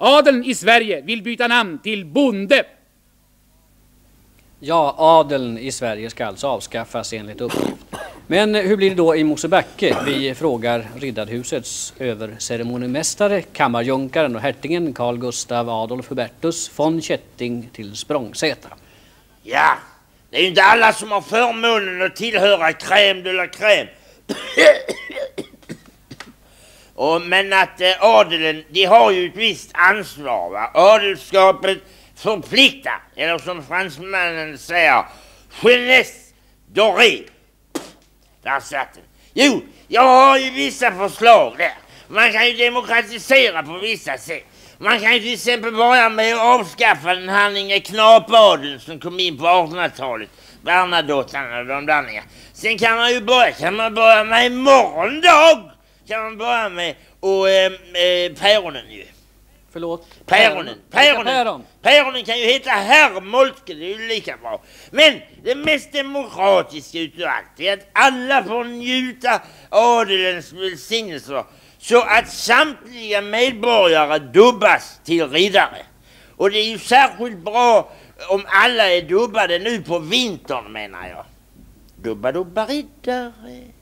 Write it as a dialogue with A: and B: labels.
A: Adeln i Sverige vill byta namn till bonde.
B: Ja, adeln i Sverige ska alltså avskaffas enligt uppgift. Men hur blir det då i Mosebacke? Vi frågar Riddarhusets överceremonimästare, kammarjunkaren och hertigen Carl Gustav Adolf Hubertus von Kätting till Språngsätra.
C: Ja, det är ju inte alla som har förmånen att tillhöra crème de la crème. Men att adeln, de har ju ett visst ansvar, va? Adelskapet förpliktar, eller som fransmännen säger, jeunesse dorée. Där satt den. Jo, jag har ju vissa förslag där. Man kan ju demokratisera på vissa sätt. Man kan ju till exempel börja med att avskaffa den här knapadeln som kom in på 1800-talet. Bernadottarna och de där nere. Sen kan man börja med morgondag. Kan man börja med och päronen ju.
B: Förlåt?
C: Päronen kan ju heta herr Moltke, det är ju lika bra. Men det mest demokratiska utav allt är att alla får njuta adelns välsignelser så att samtliga medborgare dubbas till riddare. Och det är ju särskilt bra om alla är dubbade nu på vintern, menar jag. Dubba riddare.